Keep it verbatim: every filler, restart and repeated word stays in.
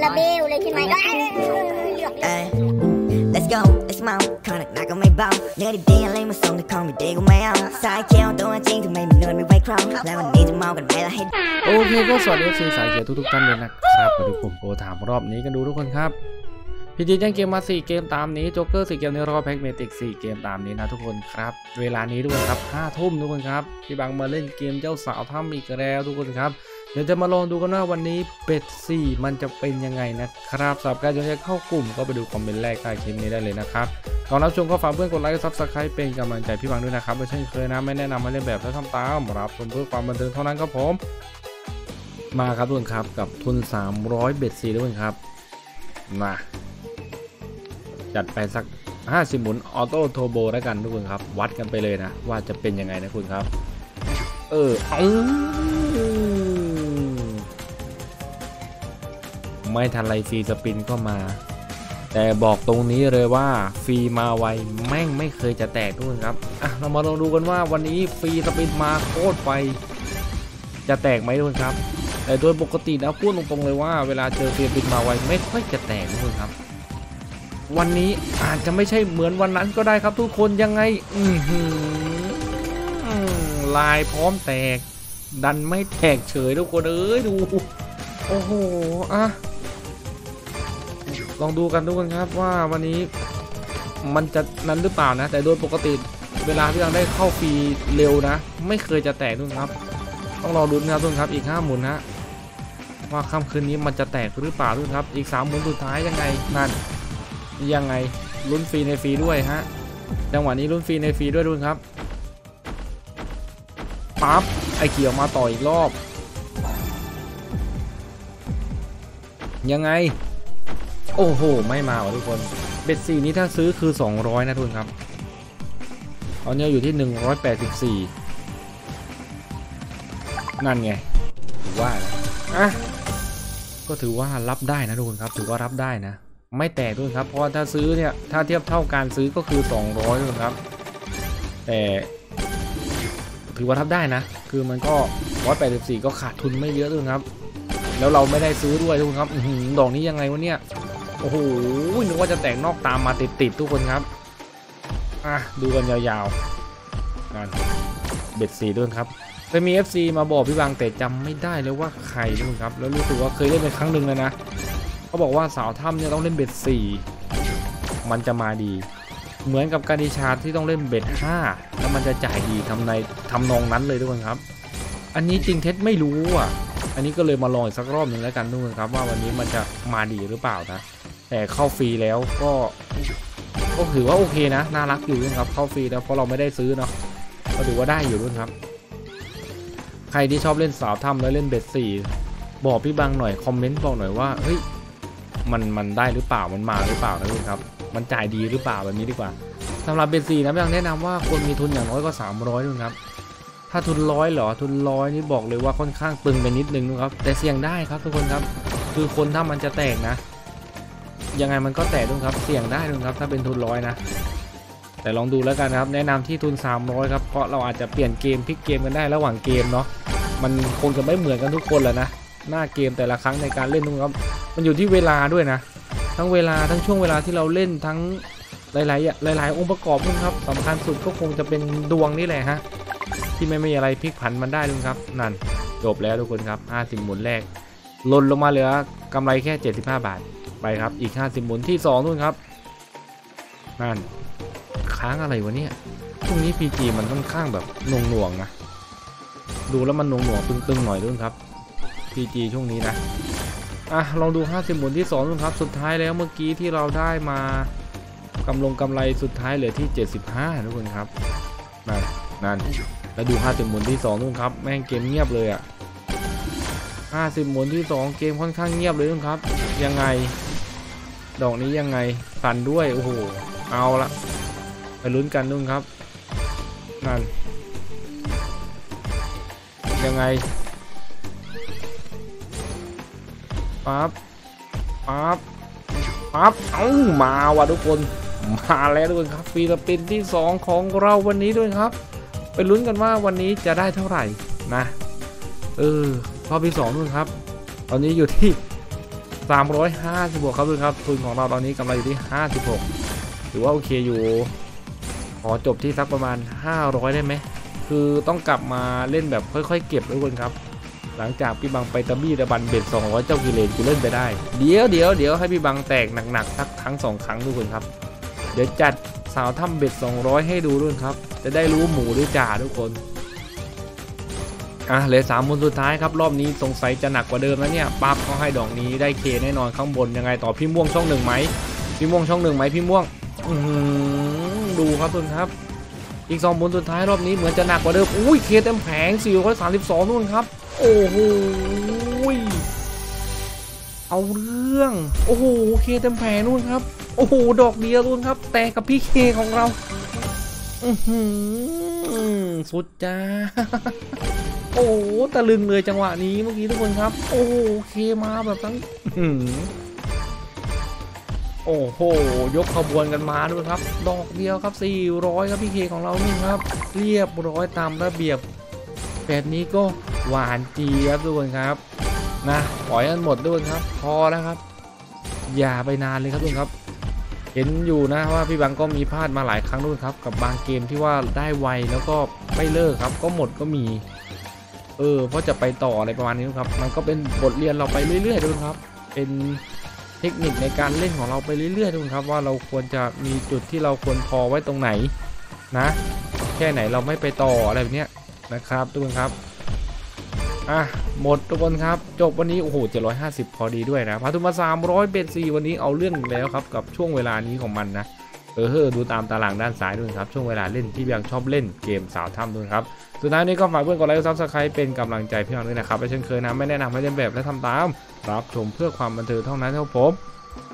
ละเบลเลยใช่ไหมก็ Let's go Let's mount ขอหนักหนักก็ไม่เบาเนื้อดีๆอะไรมาส่งแต่ของไม่ดีก็ไม่เอาสายเขียวตัวจริงทำไมมันนวลไม่ไหวครองแล้ววันนี้จะเมากันไหมล่ะให้โอเคก็สวัสดีสายเขียวทุกๆท่านเลยนะครับมาดูผมโปรถามรอบนี้กันดูทุกคนครับพี่จีแจ้งเกมมาสี่เกมตามนี้โจ๊กเกอร์สี่เกมในรอบแพ็กเมติกสี่เกมตามนี้นะทุกคนครับเวลานี้ทุกคนครับห้าทุ่มทุกคนครับพี่บังมาเล่นเกมเจ้าสาวถ้ำอีกแล้วทุกคนครับเดี๋ยวจะมาลองดูกันว่าวันนี้เป็ดสี่มันจะเป็นยังไงนะครับสำหรับการจะเข้ากลุ่มก็ไปดูคอมเมนต์แรกใต้คลิปนี้ได้เลยนะครับก่อนรับชมก็ฝากเพื่อนกดไลค์ซับสไครป์เป็นกำลังใจพี่บังด้วยนะครับไม่เช่นเคยนะไม่แนะนำให้เล่นแบบและทำตามรับชมเพื่อความบันเทิงเท่านั้นครับผมมาครับทุกคนครับกับทุนสามร้อยเบ็ดสี่ทุกคนครับมาจัดไปสักห้าสิบหมุนออโต้โทโบแล้วกันทุกคนครับวัดกันไปเลยนะว่าจะเป็นยังไงนะคุณครับเออเอาไม่ทันไรฟรีสปินก็มาแต่บอกตรงนี้เลยว่าฟรีมาไวแม่งไม่เคยจะแตกทุกคนครับอ่ะเรามาลองดูกันว่าวันนี้ฟรีสปินมาโคตรไวจะแตกไหมทุกคนครับแต่โดยปกตินะพูดตรงๆเลยว่าเวลาเจอฟรีสปินมาไวไม่ค่อยจะแตกทุกคนครับวันนี้อาจจะไม่ใช่เหมือนวันนั้นก็ได้ครับทุกคนยังไงอือหือลายพร้อมแตกดันไม่แตกเฉยทุกคนเอ้ยดูโอ้โหอ่ะลองดูกันทุกคนครับว่าวันนี้มันจะนั้นหรือเปล่านะแต่โดยปกติเวลาที่เราได้เข้าฟรีเร็วนะไม่เคยจะแตกทุกคนครับต้องรอดูนะครับทุกคนครับอีกห้าหมุนนะว่าค่ำคืนนี้มันจะแตกหรือเปล่าทุกคนครับอีกสามหมุนสุดท้ายยังไงนั่นยังไงลุ้นฟรีในฟรีด้วยฮะจังหวะนี้ลุ้นฟรีในฟรีด้วยทุกคนครับปั๊บไอเขียวมาต่ออีกรอบยังไงโอ้โหไม่มาว่ะทุกคนเบ็ดสี่นี้ถ้าซื้อคือสองร้อยนะทุกคนครับตอนนี้อยู่ที่หนึ่งร้อยแปดสิบสี่นั่นไงถือว่าอ่ะก็ถือว่ารับได้นะทุกคนครับถือว่ารับได้นะไม่แตกด้วยครับเพราะถ้าซื้อเนี่ยถ้าเทียบเท่าการซื้อก็คือสองร้อยด้วยครับแต่ถือว่ารับได้นะคือมันก็หนึ่งร้อยแปดสิบสี่ก็ขาดทุนไม่เยอะด้วยครับแล้วเราไม่ได้ซื้อด้วยทุกคนครับดอกนี้ยังไงวะเนี่ยโอ้โหนึกว่าจะแตกนอกตามมาติดๆทุกคนครับอ่ะดูกันยาวๆนั่นเบ็ดสี่ด้วยครับเคยมี เอฟ ซี มาบอกพี่บางแต่จำไม่ได้เลยว่าใครทุกคนครับแล้วรู้สึกว่าเคยเล่นไปครั้งหนึ่งแล้วนะเขาบอกว่าสาวถ้ำเนี่ยต้องเล่นเบ็ดสี่มันจะมาดีเหมือนกับการดิชาร์ที่ต้องเล่นเบ็ดห้าแล้วมันจะจ่ายดีทำในทำนองนั้นเลยทุกคนครับอันนี้จริงเท็จไม่รู้อ่ะอันนี้ก็เลยมาลองอีกสักรอบหนึ่งแล้วกันทุกคนครับว่าวันนี้มันจะมาดีหรือเปล่านะแต่เข้าฟรีแล้วก็ก็ถือว่าโอเคนะน่ารักอยู่ครับเข้าฟรีแล้วเพราะเราไม่ได้ซื้อเนาะก็ถือว่าได้อยู่ด้วยครับใครที่ชอบเล่นสาวถ้ำแล้วเล่นเบ็ดสี่บอกพี่บังหน่อยคอมเมนต์บอกหน่อยว่าเฮ้ยมันมันได้หรือเปล่ามันมาหรือเปล่านะทุกครับมันจ่ายดีหรือเปล่าแบบนี้ดีกว่าสำหรับเบ็ดสี่นะพี่บังแนะนำว่าคนมีทุนอย่างน้อยก็สามร้อยด้วยครับถ้าทุนร้อยเหรอทุนร้อยนี่บอกเลยว่าค่อนข้างตึงไปนิดนึงนะครับแต่เสี่ยงได้ครับทุกคนครับคือคนถ้ามันจะแตกนะยังไงมันก็แตกด้วยครับเสี่ยงได้ด้วยครับถ้าเป็นทุนร้อยนะแต่ลองดูแล้วกันครับแนะนำที่ทุนสามร้อยครับเพราะเราอาจจะเปลี่ยนเกมพลิกเกมกันได้ระหว่างเกมเนาะมันคงจะไม่เหมือนกันทุกคนแหละนะหน้าเกมแต่ละครั้งในการเล่นนะครับมันอยู่ที่เวลาด้วยนะทั้งเวลาทั้งช่วงเวลาที่เราเล่นทั้งหลายๆหลายๆองค์ประกอบนะครับสำคัญสุดก็คงจะเป็นดวงนี่แหละฮะที่ไม่มีอะไรพลิกผันมันได้ด้วยครับนั่นจบแล้วทุกคนครับห้าสิบหมุนแรกลดลงมาเหลือกำไรแค่เจ็ดสิบห้าบาทไปครับอีกห้าสิบหมุนที่สองด้วยครับนั่นค้างอะไรวะเนี่ยพรุ่งนี้ พี จี มันค่อนข้างแบบหน่วงๆนะดูแล้วมันหน่วงๆตึงๆหน่อยด้วยครับ พี จี ช่วงนี้นะอ่ะลองดูห้าสิบหมุนที่สองด้วยครับสุดท้ายแล้วเมื่อกี้ที่เราได้มากำลงกำไรสุดท้ายเหลือที่เจ็ดสิบห้าทุกคนครับนั่นนั่นแล้วดูห้าสิบหมุนที่สองด้วยครับแม่งเกมเงียบเลยอ่ะห้าสิบหมุนที่สองเกมค่อนข้างเงียบเลยครับยังไงดอกนี้ยังไงสั่นด้วยโอ้โหเอาละไปลุ้นกันด้วยครับนั่นยังไงปั๊บปั๊บปั๊บเอ้ามาว่ะทุกคนมาแล้วทุกคนครับฟรีสปินที่สองของเราวันนี้ด้วยครับไปลุ้นกันว่าวันนี้จะได้เท่าไหร่นะเออรอบที่สองด้วยครับตอนนี้อยู่ที่สามร้อยห้าสิบหกครับทุกคนครับทุนของเราตอนนี้กำไรอยู่ที่ห้าสิบหกถือว่าโอเคอยู่ขอจบที่สักประมาณห้าร้อยได้ไหมคือต้องกลับมาเล่นแบบค่อยๆเก็บทุกคนครับหลังจากพี่บังไปตะบี้ตะบันเบ็ดสองร้อยเจ้ากิเลนกูเล่นไปได้เดี๋ยวเดี๋ยวเดี๋ยวให้พี่บังแตกหนักๆสักครั้งสองครั้งทุกคนครับเดี๋ยวจัดสาวถ้ำเบ็ดสองร้อยให้ดูด้วยครับจะได้รู้หมูด้วยจ่าทุกคนอ่ะเหลือสามมูลสุดท้ายครับรอบนี้สงสัยจะหนักกว่าเดิมแล้วเนี่ยปั๊บเขาให้ดอกนี้ได้เคแน่นอนข้างบนยังไงต่อพี่ม่วงช่องหนึ่งไหมพี่ม่วงช่องหนึ่งไหมพี่ม่วงอือดูครับทุกคนครับอีกสองมูลสุดท้ายรอบนี้เหมือนจะหนักกว่าเดิมอุ้ยเคเต็มแผงสี่ร้อยสามสิบสองนู่นครับโอ้โหเอาเรื่องโอ้โหเคเต็มแผงนู่นครับโอ้โหดอกเดียวนู่นครับแต่กับพี่เคของเราอือหือสุดจ้าโอ้โหตะลึงเลยจังหวะนี้เมื่อกี้ทุกคนครับโอ้โหเคมาแบบทั้งโอ้โหยกขบวนกันมาด้วยครับดอกเดียวครับสี่ร้อยครับพี่เคของเรานี่ครับเรียบร้อยตามระเบียบแบบนี้ก็หวานเจี๊ยบทุกคนครับนะปล่อยกันหมดด้วยครับพอแล้วครับอย่าไปนานเลยครับทุกคนครับเห็นอยู่นะว่าพี่บังก็มีพลาดมาหลายครั้งด้วยครับกับบางเกมที่ว่าได้ไวแล้วก็ไม่เลิกครับก็หมดก็มีเออเพราะจะไปต่ออะไรประมาณนี้ครับมันก็เป็นบทเรียนเราไปเรื่อยๆด้วยครับเป็นเทคนิคในการเล่นของเราไปเรื่อยๆด้วยครับว่าเราควรจะมีจุดที่เราควรพอไว้ตรงไหนนะแค่ไหนเราไม่ไปต่ออะไรแบบนี้นะครับทุกคนครับอ่ะหมดทุกคนครับจบวันนี้โอ้โหเจ็ดร้อยห้าสิบพอดีด้วยนะพาทุนมาสามร้อยเบ็ดสี่วันนี้เอาเรื่องแล้วครับกับช่วงเวลานี้ของมันนะเออดูตามตารางด้านซ้ายด้วยครับช่วงเวลาเล่นที่ยังชอบเล่นเกมสาวถ้ำด้วยครับสุดท้ายนี้ก็ฝากเพื่อนกดไลค์กดซับสไครป์เป็นกำลังใจพี่น้องด้วยนะครับและเช่นเคยนะไม่แนะนำให้เล่นแบบและทำตามรับชมเพื่อความบันเทิงเท่านั้นเท่าผม